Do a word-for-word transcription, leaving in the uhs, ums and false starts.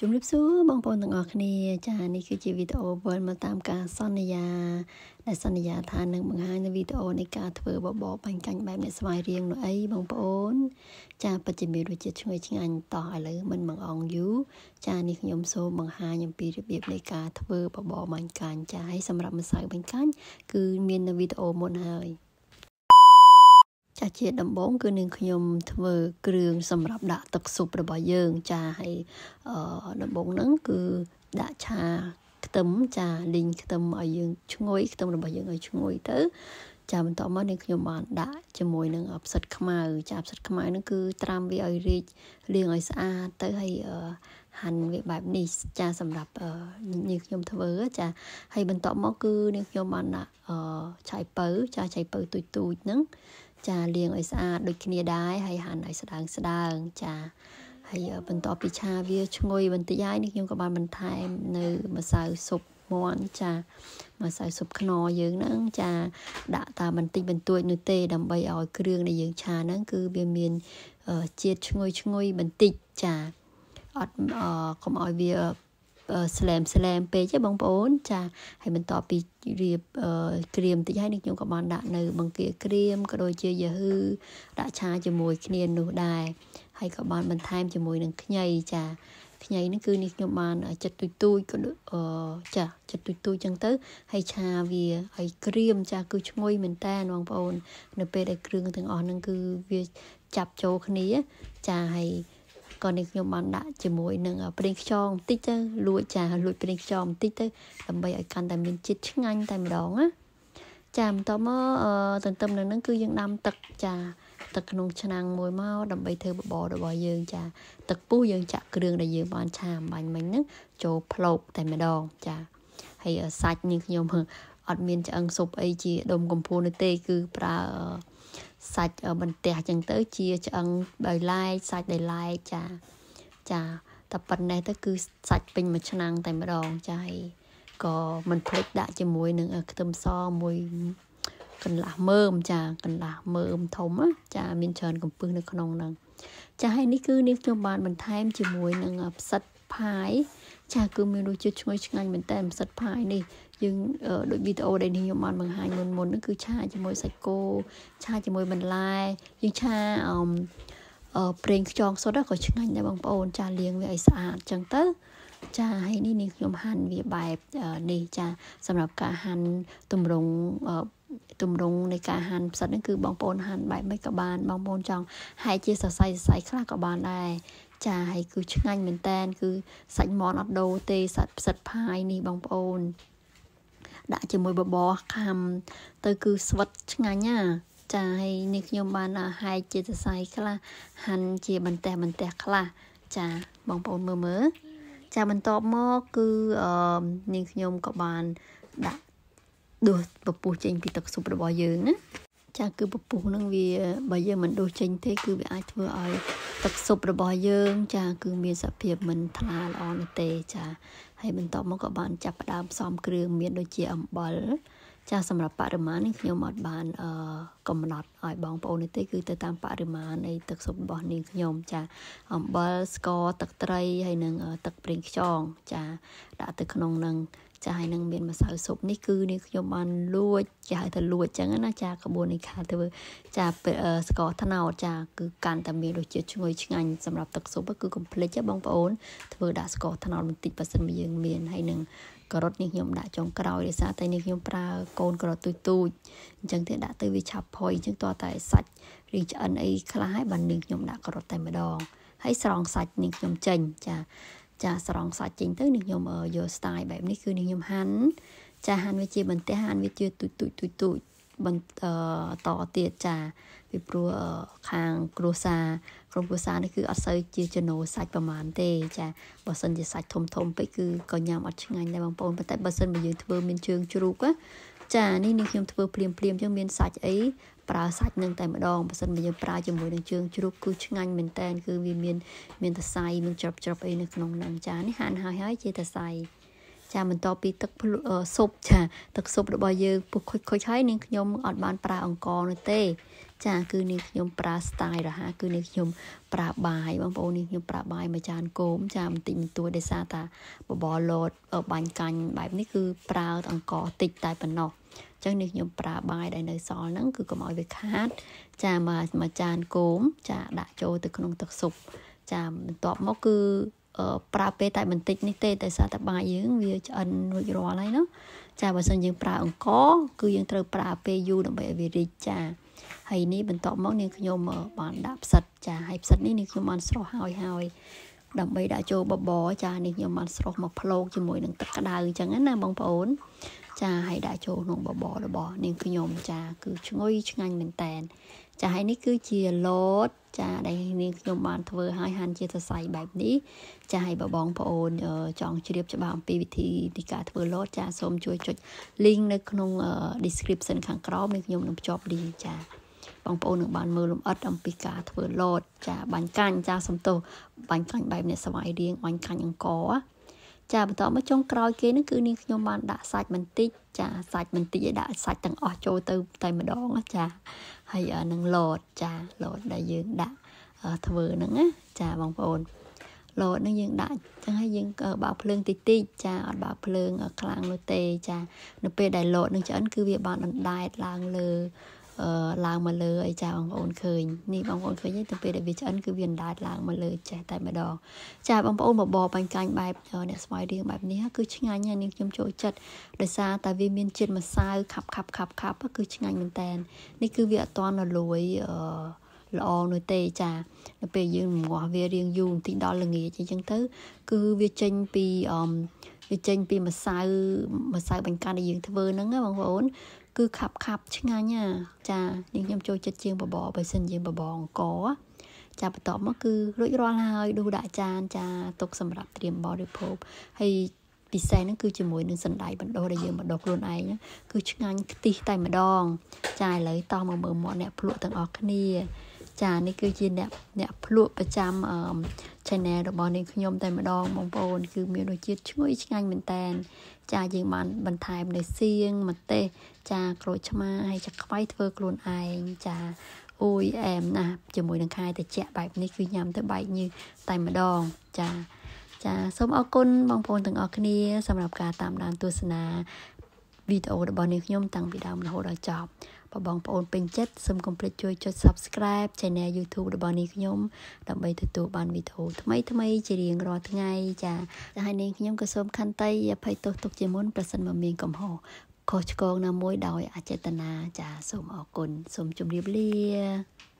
ជំរាបសួរបងប្អូនទាំងអស់គ្នាចានេះគឺជាវីដេអូវិលមកតាមការសន្យាដែលសន្យាថានឹងបង្ហាញនៅវីដេអូនៃការធ្វើបបរបាញ់កាញ់បែបអ្នកស្វាយរៀងនោះអីបងប្អូនចាពិតជាមានរសជាតិឈ្ងុយឆ្ងាញ់តោះឥឡូវមិនបង្អង់យូរចានេះខ្ញុំសូមបង្ហាញអំពីរបៀបនៃការធ្វើបបរបាញ់កាញ់ចាហើយសម្រាប់ម្សៅបាញ់កាញ់គឺមាននៅវីដេអូមុនហើយចាជាដំបូងគឺនឹងខ្ញុំធ្វើគ្រឿងសម្រាប់ដាក់ទឹកស៊ុបរបស់យើងចាហើយអឺដំបូងហ្នឹងគឺដាក់ឆាខ្ទឹមចាលីងខ្ទឹមឲ្យយើងឈ្ងុយខ្ទឹមរបស់យើងឲ្យឈ្ងុយទៅចាបន្តមកនេះខ្ញុំបានដាក់ជាមួយនឹងផ្សិតខ្មៅចាផ្សិតខ្មៅហ្នឹងគឺត្រាំវាឲ្យរីកលាងឲ្យស្អាតទៅហើយហាន់វាបែបនេះចាសម្រាប់នេះខ្ញុំធ្វើចាហើយបន្តមកគឺនេះខ្ញុំបានដាក់ឆៃពៅចាឆៃពៅទូចទូចហ្នឹងចាលាងឲ្យស្អាតដូចគ្នាដែរហើយហាន់ឲ្យស្ដើងស្ដើងចាហើយបន្តពីឆាវាឈ្ងុយបន្តិចហើយនេះខ្ញុំក៏បានបន្ថែមនៅម្សៅស៊ុបមាន់ចាម្សៅស៊ុបខ្នុរយើងហ្នឹងចាដាក់តាមបន្តិចបន្តួចនោះទេដើម្បីឲ្យគ្រឿងដែលយើងឆាហ្នឹងគឺវាមានជាតិឈ្ងុយឈ្ងុយបន្តិចចាអត់កុំឲ្យវាស្លែមស្លែមពេកទេបងប្អូនចាហើយបន្តពីរៀបក្រៀមតិចហើយនេះខ្ញុំក៏បានដាក់នៅបង្គាក្រៀមក៏ដូចជាយូហឺដាក់ឆាជាមួយគ្នានោះដែរហើយក៏បានបន្ថែមជាមួយនឹងខ្ញីចាខ្ញីនេះគឺនេះខ្ញុំបានចិត្តទូចទូចក៏ចាចិត្តទូចទូចចឹងទៅហើយឆាវាហើយក្រៀមចាគឺឈ្ងុយមែនតើបងប្អូននៅពេលដែលគ្រឿងទាំងអស់ហ្នឹងគឺវាចាប់ចូលគ្នាចាហើយក៏នេះខ្ញុំបានដាក់ជាមួយនឹងប្រេងខ្យងបន្តិចទៅលួចចាលួចប្រេងខ្យងបន្តិចទៅដើម្បីឲ្យកាន់តែមានជាតិឆ្ងាញ់តែម្ដងណាចាបន្តមកទន្ទឹមនឹងហ្នឹងគឺយើងដាំទឹកចាទឹកក្នុងឆ្នាំងមួយមកដើម្បីធ្វើបបររបស់យើងចាទឹកពុះយើងចាក់គ្រឿងដែលយើងបានឆាអំបញ្ញមិញហ្នឹងចូលភ្លោកតែម្ដងចាហើយសាច់នេះខ្ញុំអត់មានឆ្អឹងស៊ុបអីជាដុំកំពូលនោះទេគឺប្រើសាច់បន្ទះចឹងទៅជាឆ្អឹងដោយឡែកសាច់ដោយឡែកចាចាតែប៉ុណ្ណេះទៅគឺសាច់ពេញមួយឆ្នាំងតែម្ដងចាហើយក៏មិនភ្លេចដាក់ជាមួយនឹងខ្ទឹមសមួយកន្លះមើមចាកន្លះមើមធំចាមានច្រើនកំពឹសនៅក្នុងហ្នឹងចាហើយនេះគឺនេះខ្ញុំបានបន្ថែមជាមួយនឹងផ្សិតផាយចាគឺមានរសជាតិឈ្ងុយឆ្ងាញ់មែនតើផ្សិតផាយនេះយើងដូចវីដេអូដែលខ្ញុំបានបង្ហាញមុនមុនហ្នឹងគឺឆាជាមួយសាច់គោឆាជាមួយបន្លែយើងឆាអឺប្រេងខ្យងសុទ្ធក៏ឆ្ងាញ់ដែរបងប្អូនចាលាងវាឲ្យស្អាតអញ្ចឹងទៅចាហើយនេះនេះខ្ញុំហាន់វាបែបនេះចាសម្រាប់ការហាន់ទម្រង់ទម្រង់នៃការហាន់ផ្សិតហ្នឹងគឺបងប្អូនហាន់បែបមិនក៏បានបងប្អូនចង់ហាយជាសរសៃសរសៃខ្លះក៏បានដែរចាហើយគឺឆ្ងាញ់មែនតើគឺសាច់មាន់អត់ដូរទេសាច់ផ្សិតផាយនេះបងប្អូនដាក់ជាមួយបបរខាំទៅគឺស្វិតឆ្ងាញ់ណាចាហើយនេះខ្ញុំបានហាយជាសរសៃខ្លះហាន់ជាបន្ទះបន្ទះខ្លះចាបងប្អូនមើលមើលចាបន្ទាប់មកគឺអឺនេះខ្ញុំក៏បានដាក់ដួសពពុះចេញពីទឹកស៊ុបរបស់យើងណាចាគឺពពុះហ្នឹងវាបើយើងមិនដួសចេញទេគឺវាអាចធ្វើឲ្យទឹកស៊ុបរបស់យើងចាគឺមានសភាពមិនថ្លាល្អនោះទេចាហើយបន្ទាប់មកក៏បានចាប់ផ្ដើមផ្សំគ្រឿងមានដូចជាអំបិលចាសម្រាប់បរិមាណនេះខ្ញុំអត់បានអឺកំណត់ឲ្យបងប្អូននេះទេគឺទៅតាមបរិមាណនៃទឹកស៊ុបរបស់នាងខ្ញុំចាអំបិលស្ករទឹកត្រីហើយនឹងទឹកប្រេងខ្យងចាដាក់ទៅក្នុងនឹងចាហើយនឹងមានម្សៅស៊ុបនេះគឺនេះខ្ញុំបានលួចគេហៅថាលួចចឹងណាចាក្បួននៃការធ្វើចាស្ករត្នោតចាគឺកាន់តែមានរសជាតិឈ្ងុយឆ្ងាញ់សម្រាប់ទឹកស៊ុបគឺកុំភ្លេចបងប្អូនធ្វើដាក់ស្ករត្នោតបន្តិចបើសិនជាយើងមានហើយនឹងការ៉ុតនេះខ្ញុំដាក់ចុងក្រោយដោយសារតែនេះខ្ញុំប្រើកូនការ៉ុតទូចទូចអញ្ចឹងទេដាក់ទៅវាឆាប់ផុយអញ្ចឹងតោះតែសាច់រីងឆ្អិនអីខ្លះហើយបាននេះខ្ញុំដាក់ការ៉ុតតែម្ដងហើយស្រង់សាច់នេះខ្ញុំចេញចាចាស្រង់សាច់ចេញទៅនេះខ្ញុំយក style បែបនេះគឺនេះខ្ញុំហាន់ចាហាន់វាជាបន្ទះហាន់វាជាទូចទូចទូចទូចបន្តតទៀតចាពីព្រោះខាងគ្រួសារក្រុមគ្រួសារនេះគឺអត់សូវជាចំណូលសាច់ប្រហែលទេចាបើសិនជាសាច់ធំធំពេកគឺក៏ញ៉ាំអត់ឆ្ងាញ់ដែរបងប្អូនប៉ុន្តែបើសិនបើយើងធ្វើមានជើងជ្រូកចានេះនេះខ្ញុំធ្វើភ្លាមភ្លាមអញ្ចឹងមានសាច់អីប្រើសាច់នឹងតែម្ដងបើសិនបើយើងប្រើជាមួយនឹងជើងជ្រូកគឺឆ្ងាញ់មែនតើគឺវាមានមានតសៃមានច្រប់ច្រប់អីនៅក្នុងហ្នឹងចានេះហាន់ហើយហើយជាតសៃចាបន្ទាប់ពីទឹកស៊ុបចាទឹកស៊ុបរបស់យើងពុះខុចខុចហើយនាងខ្ញុំអត់បានប្រើអង្ករនោះទេចាគឺនេះខ្ញុំប្រើ style រហ័សគឺនេះខ្ញុំប្រើបាយបងប្អូននេះខ្ញុំប្រើបាយមួយចានគោមចាបន្តិចបន្តួចដោយសារតាបបរលោតបាញ់កាញ់បែបនេះគឺប្រើអង្ករតិចតែប៉ុណ្ណោះអញ្ចឹងនេះខ្ញុំប្រើបាយដែលនៅសល់ហ្នឹងគឺកុំឲ្យវាខាតចាមកមួយចានគោមចាដាក់ចូលទៅក្នុងទឹកស៊ុបចាបន្ទាប់មកគឺប្រើពេលតែបន្តិចនេះទេតែសារតែបាយយើងវាឆ្អិនរួចរាល់ហើយណាចាបើសិនយើងប្រើអង្ករគឺយើងត្រូវប្រើពេលយូរដើម្បីឲ្យវារីកចាហើយនេះបន្ទាប់មកនាងខ្ញុំបានដាក់ផ្សិតចាហើយផ្សិតនេះនាងខ្ញុំបានស្រុះហើយហើយដើម្បីដាក់ចូលបបរចានាងខ្ញុំបានស្រុះមកភ្លក្សជាមួយនឹងទឹកក្តៅអញ្ចឹងណាបងប្អូនចាហើយដាក់ចូលក្នុងបបររបស់នាងខ្ញុំចាគឺឈ្ងុយឆ្ងាញ់មែនតែនចាហើយនេះគឺជាលតចាដែលនាងខ្ញុំបានធ្វើឲ្យហាន់ជាសរសៃបែបនេះចាហើយបើបងប្អូនចង់ជ្រាបច្បាស់អំពីវិធីនៃការធ្វើលតចាសូមជួយចុច link នៅក្នុង description ខាងក្រោមនេះខ្ញុំនឹងភ្ជាប់ link ចាបងប្អូននឹងបានមើលលម្អិតអំពីការធ្វើលតចាបាញ់កាញ់ចាសំទោសបាញ់កាញ់បែបនេះស្វាយរៀងបាញ់កាញ់អង្គរចាបន្តមកចុងក្រោយគេហ្នឹងគឺនាងខ្ញុំបានដាក់សាច់បន្តិចចាសាច់បន្តិចឲ្យដាក់សាច់ទាំងអស់ចូលទៅតែម្ដងចាហើយនឹងលតចាលតដែលយើងដាក់ធ្វើហ្នឹងណាចាបងប្អូនលតហ្នឹងយើងដាក់ចឹងហើយយើងបើកភ្លើងតិចតិចចាអត់បើកភ្លើងខ្លាំងនោះទេចានៅពេលដែលលតនឹងឆ្អិនគឺវាបានអណ្ដែតឡើងលើអឺឡើងមកលើអីចាបងប្អូនឃើញនេះបងប្អូនឃើញទេទៅពេលដែលវាឆ្អិនគឺវាអណ្ដែតឡើងមកលើចេះតែម្ដងចាបងប្អូនបបរបាញ់កាញ់បែបអ្នកស្វាយរៀងបែបនេះគឺឆ្ងាញ់ណាស់នាងខ្ញុំចូលចិត្តដោយសារតែវាមានជាតិម្សៅខាប់ខាប់ខាប់ខាប់គឺឆ្ងាញ់មែនតើនេះគឺវាអត់តន់រលួយអឺល្អនោះទេចានៅពេលយើងងាស់វារៀងយូរបន្តិចដល់ល្ងាចអញ្ចឹងទៅគឺវាចេញពីអឺវាចេញពីម្សៅម្សៅបាញ់កាញ់ដែលយើងធ្វើហ្នឹងណាបងប្អូនគឺខាប់ខាប់ឆ្ងាញ់ណាចានាងខ្ញុំចូលចិត្តជាងបបរបើសិនយើងបបរអង្គចាបន្ទាប់មកគឺរួចរាល់ហើយដួសដាក់ចានចាទុកសម្រាប់ត្រៀមបរិភោគហើយពិសេសហ្នឹងគឺជាមួយនឹងសណ្តែកបណ្ដុះដែលយើងបណ្ដុះខ្លួនឯងគឺឆ្ងាញ់ខ្ទិះតែម្ដងចាឥឡូវតោះមកមើលមាត់អ្នកភ្លក់ទាំងអស់គ្នាចានេះគឺជាអ្នកអ្នកភ្លក់ប្រចាំអឺ channel របស់នាងខ្ញុំតែម្ដងបងប្អូនគឺមានរសជាតិឈ្ងុយឆ្ងាញ់មែនតែនចាយើងបានបន្ថែមនៅសៀងម្ទេសចាក្រូចឆ្មាហើយចាខ្វៃធ្វើខ្លួនឯងចាអូយអែមណាស់ជាមួយនឹងខែត្រជាក់បែបនេះគឺញ៉ាំទៅបែកញើសតែម្ដងចាចាសូមអរគុណបងប្អូនទាំងអស់គ្នាសម្រាប់ការតាមដានទស្សនាវីដេអូរបស់នាងខ្ញុំតាំងពីដើមរហូតដល់ចប់បើបងប្អូនពេញចិត្តសូមកុំភ្លេចជួយចុច Subscribe Channel YouTube របស់នាងខ្ញុំដើម្បីទទួលបានវីដេអូថ្មីថ្មីជារៀងរាល់ថ្ងៃចាហើយនាងខ្ញុំក៏សូមខន្តីអភ័យទោសទុកជាមុនប្រសិនបើមានកំហុសខុសឆ្គងណាមួយដោយអចេតនាចាសូមអរគុណសូមជម្រាបលា